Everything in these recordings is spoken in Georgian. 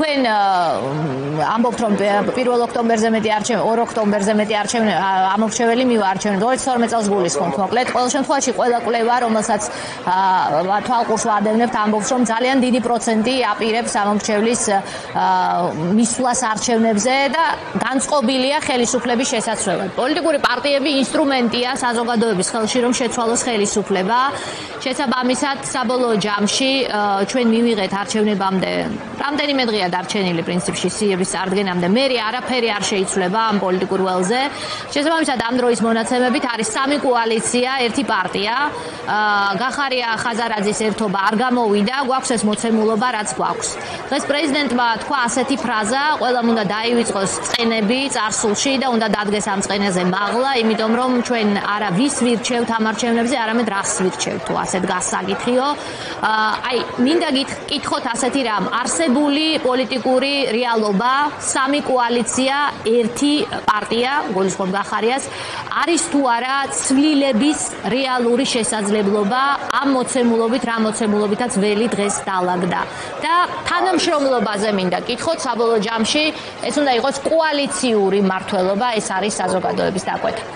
თქვენ ამბობთ რომ 1 ოქტომბერზე მეტი არჩევანი 2 ოქტომბერზე მეტი ამორჩეველი მივარჩევენ 2012 წელს გულისხმობთ მოკლედ ყოველ შემთხვევაში ყველა კვლევა რომელსაც თვალყურს ვადევნებთ ამბობს რომ ძალიან დიდი პროცენტი აპირებს ამორჩევლის მისვლას არჩევნებზე და განწყობილია ხელისუფლების შესაცვლელად. პოლიტიკური პარტიები ინსტრუმენტია საზოგადოების ხელში რომ შეცვალოს ხელისუფლება. შესაბამისად საბოლოო ჯამში ჩვენ მივიღეთ არჩევნებამდე რამდენიმე დღეა დარჩენილი პრინციპში სიების წარდგენამდე მე არაფერი არ შეიცვლება ამ პოლიტიკურ ველზე. შესაბამისად ამ დროის მონაცემებით არის სამი კოალიცია, ერთი პარტია. გახარია ხაზარაძის ერთობა არ გამოვიდა, გვაქვს ეს მოცემულობა, რაც გვაქვს. დღეს პრეზიდენტმა თქვა ასეთი ფრაზა, ყველამ უნდა დაივიწყოს წყენები წარსულში და უნდა დადგეს ამ წყენაზე მაღლა, იმიტომ რომ ჩვენ არა ვის ვირჩევთ ამ არჩევნებზე, არამედ რას ვირჩევთ თუ ასეთ გასაკითხიო. აი, მინდა გითხოთ ასეთი რამ, არსებული პოლიტიკური რეალობა, სამი კოალიცია, ერთი პარტია, გულისხმობ გახარიას, არის თუ არა ცვლილების რეალური შესაძლებლობა ამ მოცემულობით, რა მოცემულობითაც ველი დღეს დაალაგდა. და თანამშრომლობაზე მინდა გითხოთ საბოლოო ჯამში, ეს უნდა იყოს კოალიციური მმართველობა, ეს არის საზოგადოების დაკვეთა.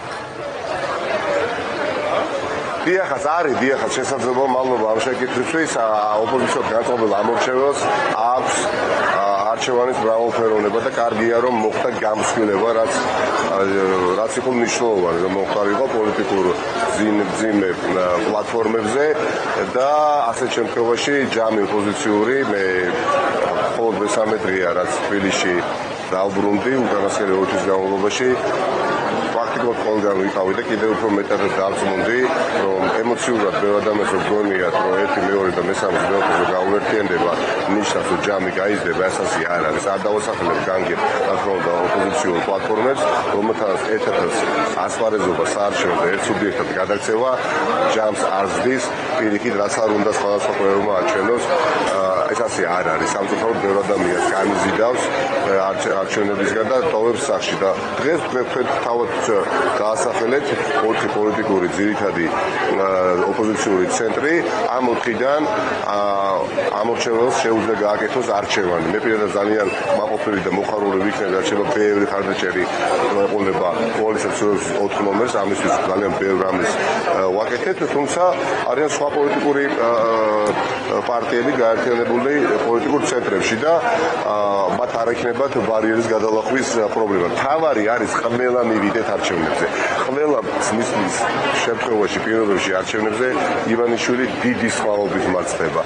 დიახაც არის შესაძლებლობა მალობა ამ შეკითხვისთვის ოპოზიციას განწყობილ ამორჩეველს აქვს არჩევანის მრავალფეროვნება და კარგია რომ მოხდა გამსხვილება რაც იყო მნიშვნელოვანი რომ მოხდარიყო პოლიტიკურ ძიმე პლატფორმებზე და ასეთ შემთხვევაში ჯამი ოპოზიციური მე მხოლოდ მესამე დღეა რაც თბილისში დავბრუნდი უკანასკნელი 2 თვის განმავლობაში ფაქტობრივად ყველგან ვიყავი და კიდევ უფრო მეტად დავწმუნდი რომ ემოციურად ბევრ ადამიანს გონიათ რომ ერთი მეორე და მესამე ძველთაგან გაუერთიანდება ნიშნავს რომ ჯამი გაიზრდება ასასი არ არის არ დავასახელებ განგებ ახლა ოპოზიციურ პლატფორმებს რომელთაც ერთ-ერთს ასპარეზობა საარჩევნო და ერთ სუბიექტად გადაქცევა ჯამს არ ზრდის პირიქით რაც არ უნდა სხვადასხვა პრობლემა აჩვენოს ეს ასე არ არის სამწუხაროდ ბევრ ადამიანს განიზიდავს არჩევნებისგან და ტოვებს სახში და დღეს თქვენ თავად გაასახელეთ 4 პოლიტიკური ძირითადი ოპოზიციური ცენტრი ამ 4-დან ამორჩეველს შეუძლია გააკეთოს არჩევანი. მე პირადად ძალიან მაყოფილი და მოხარული ვიქნები არჩევა ბევრი ხარდაჭერი ეყოლება კოალიციას 4 ნომერს ამისთვის ძალიან ბევრ რამეს ვაკეთეთ თუმცა არიან სხვა პოლიტიკური პარტიები გაერთიანებული პოლიტიკურ ცენტრებში და მათ არ ექნებათ ბარიერის გადალახვის პრობლემა. თავარი არის ყველა მივიდეთ არჩევნებზე. ყველა მისლის შემთხვევაში პირობებში არჩევნებზე ივანიშვილი დიდი სხვაობით მარცხდება.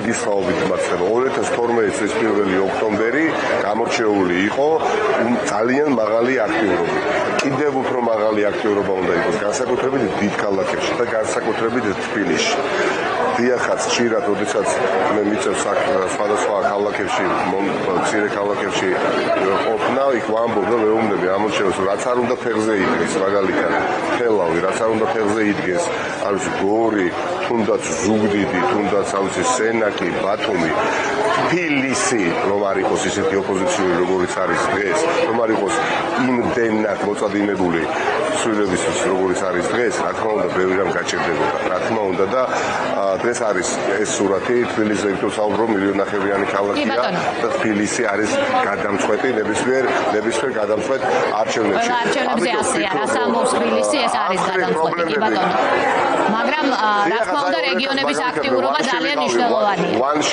2012 წლის 1 ოქტომბერი გამორჩეული იყო ძალიან მაღალი აქტიურობით. კიდევ უფრო მაღალი აქტიურობა უნდა იყოს განსაკუთრებით დიდ ქალაქებში და განსაკუთრებით თბილისში. დიახაც ხშირად როდესაც მე მიწევს სხვადასხვა ქალაქებში, მცირე ქალაქებში ყოფნა, იქ ვამბობ და მეუბნები ამორჩევს, რაც არ უნდა ფეხზე იდგეს, მაგალითად, ხელავი, რაც არ უნდა ფეხზე იდგეს, არის გორი, თუნდაც ზუგდიდი, თუნდაც ამისი სენაკი, ბათუმი, თბილისი, რომ არ იყოს ისეთი ოპოზიციური, როგორიც არის დღეს, რომ არ იყოს იმდენად მოწადინებული სრულებისთვის, როგორიც არის დღეს, რა თქმა უნდა, ბევრი რამ გაჭირდებოდა, რა თქმა უნდა და დღეს არის ეს სურათი თბილისზე იქ საუბრობ მილიონნახევრიანი ქალაქია და თბილისი არის გადამწყვეტი ნებისმიერ გადამწყვეტ არჩევნებში. არჩევნებზე ასეა, რას ამბობს თბილისი, ეს არის გადამწყვეტი, კი ბატონო. მაგრამ რა თქმა უნდა რეგიონების აქტიურობა ძალიან მნიშვნელოვანია.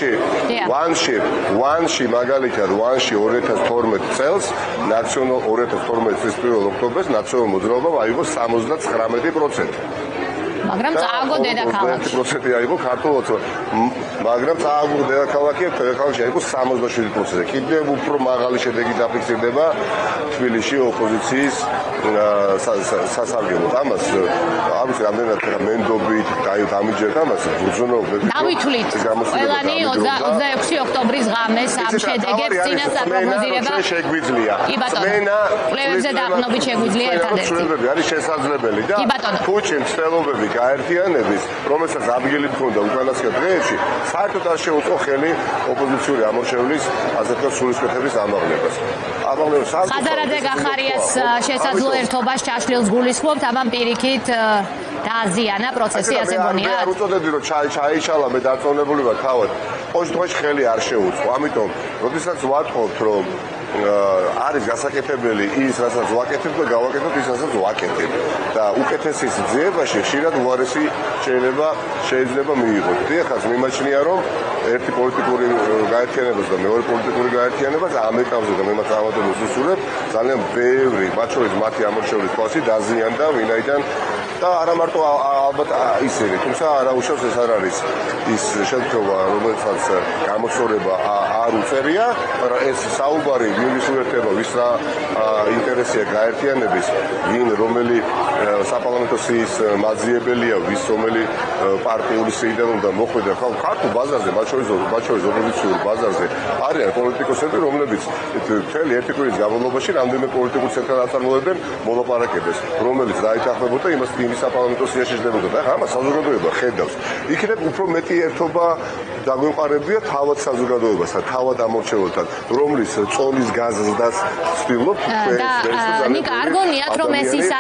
One-ში მაგალითად 2012 წელს ნაციონალ 2012 წლის 1 ოქტომბერს ნაციონალურ მოძრაობამ აიღო 79%. მაგრამ წააგო დედაქალაქი. 1% აიღო ქართულოც, მაგრამ წააგო დედაქალაქი, დედაქალაქში აიღო 67%. კიდევ უფრო მაღალი შედეგი დაფიქსირდება თბილისში ოპოზიციის სასარგებლოდ. ამას არის რამდენად მენდობით დამიჯერდა ამას ბრძოლობები. დავითვლით ყველანი 26 ოქტომბრის ღამეს ამ შედეგებს წინასწარ პროგნოზირება შეგვიძლია. წმენა კვლევებზე დაყრდნობით შეგვიძლია ერთადერთი. კვლევები არის შესაძლებელი და ფუჩი მცდელობები გაერთიანების, რომელსაც ადგილი ჰქონდა უკანასკნელ დღეებში, საერთოდ არ შეუწყო ხელი ოპოზიციური ამორჩევლის ასეთი სულისკვეთების ამაღლებას. ხაზარაძე გახარიას შესაძლო ერთობას ჩაშლილს გულისხმობთ, ამან პირიქით დააზიანა პროცესი, ასე გონია? არ უწოდები რომ ჩაიშალა, მე დარწმუნებული ვარ თავად. ყოველ შემთხვევაში ხელი არ შეუწყო. ამიტომ, როდესაც ვატყობთ, რომ არის გასაკეთებელი ის, რასაც ვაკეთებ და გავაკეთებ ის, რასაც ვაკეთებ. და უკეთესის ძიებაში ხშირად უარესი შეიძლება მიიღოთ. დიახაც, მიმაჩნია რომ ერთი პოლიტიკური გაერთიანებას და მეორე პოლიტიკური გაერთიანებას ამ ეტაპზე და მე მათ ამადებს ვუსურვებ, ძალიან ბევრი, მათ შორის მათი ამორჩევლის თვალსი დაზიანდა, ვინაიდან და არა მარტო ალბათ ისინი, თუმცა არაუშავს ეს არ არის ის შემთხვევა, რომელსაც გამოსწორება არ უწერია, მაგრამ ეს საუბარი ვის უერთდება, ვის რა ინტერესია გაერთიანების, ვინ რომელი საპარლამენტო სიის მაძიებელია, ვის რომელი პარტიული სიიდან უნდა მოხვედრა ქართულ ბაზარზე, მათ შორის ოპოზიციურ ბაზარზე არიან პოლიტიკოსები, რომლებიც მთელი ერთი კვირის განმავლობაში რამდენიმე პოლიტიკურ ცენტრად აწარმოებენ მოლაპარაკებებს, რომელიც დაითანხმებოდა იმის საპარლამენტო სიაში შედებოდა და ამას საზოგადოება ხედავს. იქნებ უფრო მეტი ერთობა დაგვემყარებია თავად საზოგადოებასთან, თავად ამორჩეველთან, რომლის წონის გაზრდას ვცდილობ ნიკა, არ გონიათ რომ ეს ის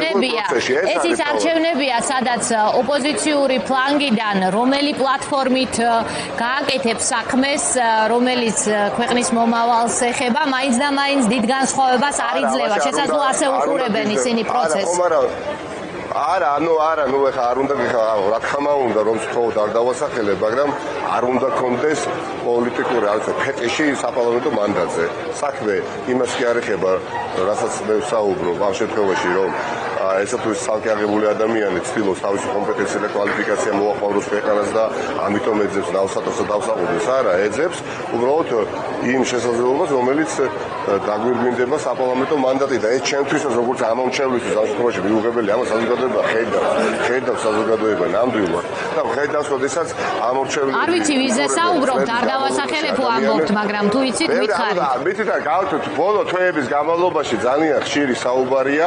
არჩევნებია, სადაც ოპოზიციური ფლანგიდან რომელი პლატფორმით გააკეთებს საქმეს, რომელიც ქვეყნის მომავალს ეხება, მაინც და მაინც დიდ განსხვავებას არ იძლევა. შესაძლოა ასე უყურებენ ისინი პროცესს. არა, ეხა არ უნდა რა თქმა უნდა რომ სწორად არ დავასახელებ, მაგრამ არ უნდა კონდეს პოლიტიკური ფეტიში საპარლამენტო მანდატზე. საქმე იმას კი არ ეხება, რასაც მე ვსაუბრობ ამ შემთხვევაში, რომ ესა თუ ცალკე აღებული ადამიანი ცდილობს თავისი კომპეტენცია და კვალიფიკაცია მოახმაროს ქვეყანას და ამიტომ ეძებს დავსატოს და დავსაყუდეს. არა, ეძებს უბრალოდ იმ შესაძლებლობას, რომელიც დაგვირგვინდება საპარლამენტო მანდატი და ეს ჩემთვისაც როგორც ამომრჩევლისთვის ამ შემთხვევაში მიუღებელი ამას საზოგადოება ხედავს საზოგადოება ნამდვილად და ხედავს, როდესაც ამომრჩევლები არ ვიცი ვიზე საუბრობთ, არ დავასახელებ ამბობთ, მაგრამ თუ იცით მითხარით. მითით და გავთოთ ბოლო თვეების განმავლობაში ძალიან ხშირი საუბარია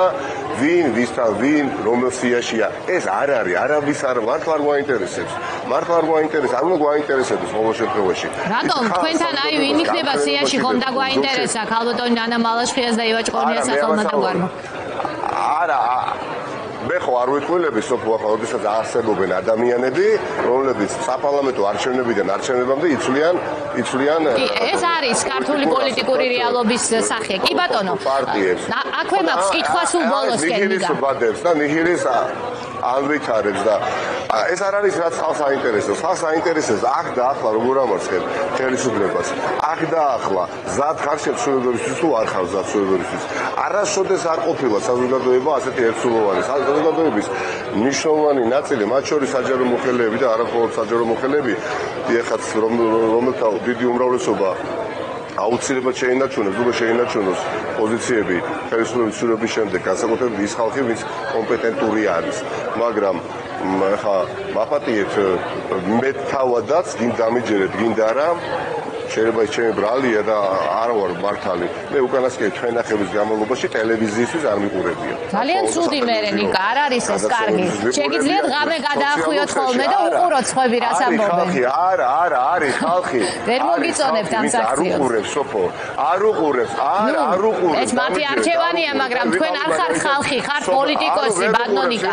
ვინ რომელ სიაშია. ეს არ არის, არავის არ მართლა არ გვაინტერესებს. არ უნდა გვაინტერესებს ყოველ შემთხვევაში. რატომ თქვენთან აი ვინ იქნება სიაში ხომ და გვაინტერესა ქალბატონი ნანა მალაშხიას და ივაჭ ყორნიას ახალმოთაგვარმა? არა მე ხო არ ვიტყვილები სოფო ახლა როდესაც არსებობენ ადამიანები, რომლებიც საპარლამენტო არჩევნებიდან არჩევნებამდე იცვლიან ეს არის ქართული პოლიტიკური რეალობის სახე. კი ბატონო. აქვე მაქვს კითხვა სულ ბოლოსკენ მიგა. და ნიჰილის ანვითარებს და ეს არ არის რაც ხალხს აინტერესებს. ხალხს აინტერესებს აქ და ახლა როგორ ამარცხებ ხელისუფლებას. აქ და ახლა ზად ხარ შეცვლებებისთვის თუ არ ხარ ზად შეცვლებებისთვის. არასოდეს არ ყოფილა საზოგადოება ასეთი ერთსულოვანი. საზოგადოების მნიშვნელოვანი ნაწილი, მათ შორის საჯარო მოხელეები და არამხოლოდ საჯარო მოხელეები, ეხაც რომელთა დიდი უმრავლესობა აუცილებლად შეინარჩუნოს პოზიციები ხელისუფლების ცვლილების შემდეგ, განსაკუთრებით ის ხალხი, ვინც კომპეტენტური არის. მაგრამ ხა მაფატიეთ მე თავადაც გინდა ამიჯერეთ, გინდა არა შეიძლება ის ჩემი ბრალია და არ ვარ მართალი. მე უკანასკნელი ჩვენახების განმავლობაში ტელევიზიისთვის არ მიყურებია. ძალიან ცუდი მერე ნიკა, არ არის ეს კარგი. შეგიძლიათ ღამე გადაახვიოთ ხოლმე და უყუროთ სხვები რას ამბობენ. არა, არის ხალხი. ვერ მოგიწონებთ ამ საქციელს. არ უყურებს სოფო. არ უყურებს. ეს მათი არჩევანია, მაგრამ თქვენ არ ხართ ხალხი, ხართ პოლიტიკოსი, ბატონო ნიკა.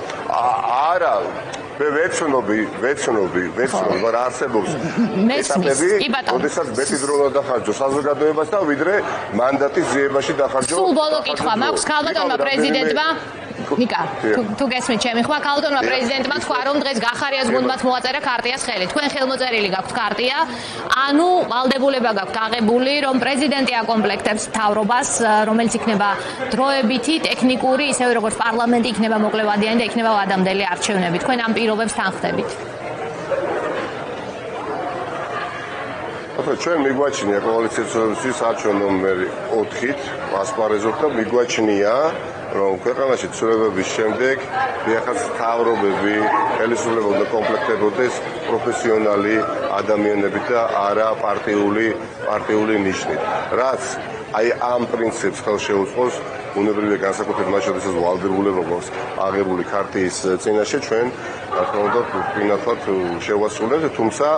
არა მე ვეცნობი, მაგრამ არსებობს ეტაპები, როდესაც მეტი დრო უნდა დახარჯო საზოგადოებას და ვიდრე მანდატის ძიებაში დახარჯო. სულ ბოლო კითხვა მაქვს ქალბატონმა პრეზიდენტმა ნიკა, თუ გესმით ჩემი ხმა, ქალბატონმა პრეზიდენტმა თქვა, რომ დღეს გახარიას გუნდმაც მოაწერა ქარტიას ხელი. თქვენ ხელმოწერილი გაქვთ ქარტია, ანუ ვალდებულება გაქვთ აღებული, რომ პრეზიდენტი აკომპლექტებს მთავრობას, რომელიც იქნება დროებითი, ტექნიკური, ისევე როგორც პარლამენტი იქნება მოკლევადიანი და იქნება ვადამდელი არჩევნები. თქვენ ამ პირობებს თან ხდებით? ჩვენ მიგვაჩნია კოალიციის არჩევნო ნომერი 4-ით ასპარეზობ და მიგვაჩნია რომ ქვეყანაში ცვლილებების შემდეგ ეხაც მთავრობები ხელისუფლება უნდა კომპლექტებოდეს პროფესიონალი ადამიანებით და არა პარტიული ნიშნით. რაც აი ამ პრინციპს ხელს შეუწყოს უნებრივია განსაკუთრებით მათ შორის ვალდებულება გვაქვს აღებული ქარტიის წინაშე ჩვენ რა თქმა უნდა ფინანსურად შევასრულებთ, თუმცა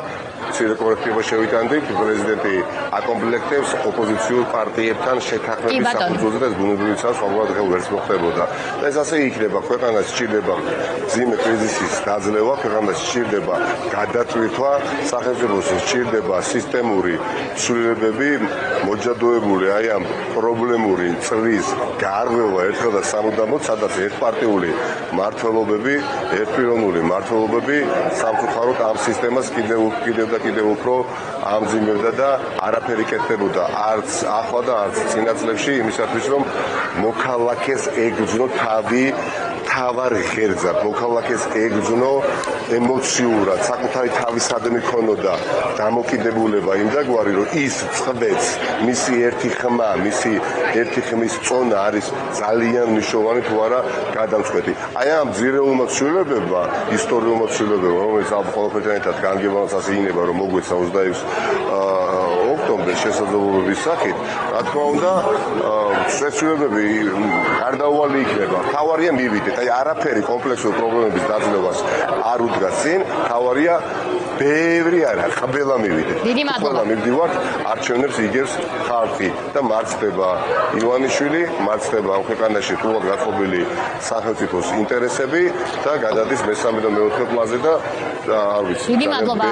მცირე კორექტება შევიტანდით, პრეზიდენტი აკომპლექტებს ოპოზიციურ პარტიებთან შეთანხმების საფუძველზე და ბუნებრივიცაა სხვაგვარად ხელ ვერც მოხდებოდა. და ეს ასე იქნება, ქვეყანას სჭირდება მძიმე კრიზისის დაძლევა, ქვეყანას სჭირდება გადაწყვეტვა, სახელმწიფოს სჭირდება სისტემური ცვლილებები, მოჯადოებული აი ამ პრობლემური წლის გარღვევა ერთხელ და სამუდამოდ, სადაც ერთპარტიული მმართველობები, ერთპიროვნული მმართველობები სამწუხაროდ ამ სისტემას კიდევ უფრო ამძიმებდა და არაფერი კეთდებოდა არც ახლა და არც წინა წლებში იმისათვის რომ მოქალაქეს ეგრძნო თავარ ღერძად, მოქალაქეს ეგრძნო ემოციურად, საკუთარი თავისადმი ქონოდა დამოკიდებულება იმდაგვარი, რომ ის წვეც, მისი ერთი ხმა, მისი ერთი ხმის წონა არის ძალიან მნიშვნელოვანი თუ არა გადამწყვეტი. აი ამ ძირეულმა ცვლილებებმა, ისტორიულმა ცვლილებებმა, რომელიც ამ ყველაფერთან ერთად განგებანს ასე ინება, რომ მოგვეცა 26 ოქტომბრის შესაძლებლობების სახით, რა თქმა უნდა, ცვლილებები გარდაუვალი იქნება. თავარია მივიდეთ, აი არაფერი კომპლექსური პრობლემების დაძლევას არ უდგას წინ, თავარია ბევრი არა, ყბელა მივიდეთ. დიდი მადლობა. ყველა მივდივართ, არჩევნებს იგებს ხალხი და მარცხდება ივანიშვილი, მარცხდება ამ ქვეყანაში თულად გაწყობილი სახელმწიფოს ინტერესები და გადადის მესამე და მეოთხე პლანზე და არ ვიცი. დიდი მადლობა.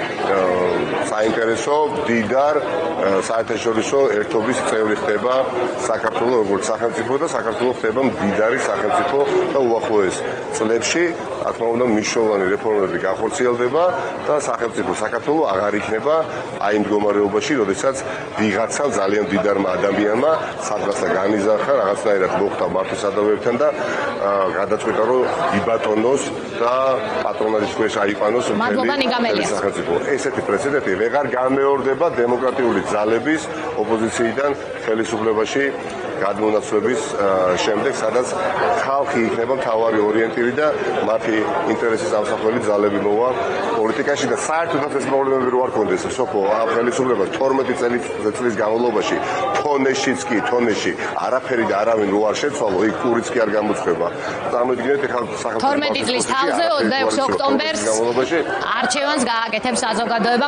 საინტერესო დიდარ საერთაშორისო ერთობის წევრი ხდება საქართველოს როგორც სახელმწიფო და საქართველოს ხდება მდიდარი სახელმწიფო და უახლოეს წლებში, რა თქმა უნდა, მნიშვნელოვანი რეფორმები განხორციელდება და სახელმწიფო საქართველოს აღარ იქნება აი იმ მდგომარეობაში, როდესაც ვიღაცამ ძალიან დიდარმა ადამიანმა სადღაცა განიზარხა, რაღაცნაირად მოხდა მართლმსადავლებთან და გადაწყვიტა, რომ იბატონოს და პატრონაჟის ქვეშ აიყვანოს მთელი სახელმწიფო. ესეთი პრეცედენტი ვეღარ განმეორდება დემოკრატიული ძალების ოპოზიციიდან ხელისუფლებაში გადმონაცვლების შემდეგ, სადაც ხალხი იქნება მთავარი ორიენტირი და მათი ინტერესის ამსახველი ძალები მოვა პოლიტიკაში და საერთოდ ეს პრობლემები რო არ კონდეს სოფო ამ ხელისუფლებას 12 წლის განმავლობაში თონეში არაფერი და არავინ რო არ შეცვალო, იქ კურიც კი არ გამოწვება. წარმოიდგინეთ ახლა სახელმწიფო 12 წლის თავზე 26 ოქტომბერს არჩევანს გააკეთებს საზოგადოება.